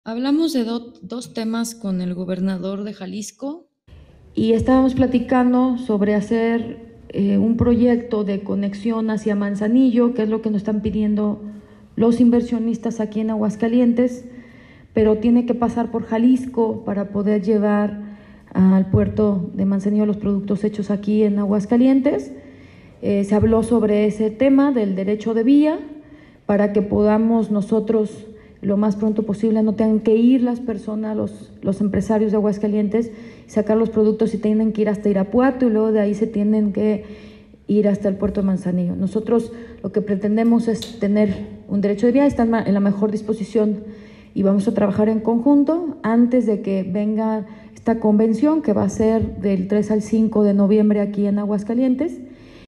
Hablamos de dos temas con el gobernador de Jalisco. Y estábamos platicando sobre hacer un proyecto de conexión hacia Manzanillo, que es lo que nos están pidiendo los inversionistas aquí en Aguascalientes, pero tiene que pasar por Jalisco para poder llevar al puerto de Manzanillo los productos hechos aquí en Aguascalientes. Se habló sobre ese tema del derecho de vía para que podamos nosotros lo más pronto posible, no tengan que ir las personas, los empresarios de Aguascalientes, sacar los productos y tienen que ir hasta Irapuato y luego de ahí se tienen que ir hasta el puerto de Manzanillo. Nosotros lo que pretendemos es tener un derecho de vía, están en la mejor disposición y vamos a trabajar en conjunto antes de que venga esta convención que va a ser del 3 al 5 de noviembre aquí en Aguascalientes.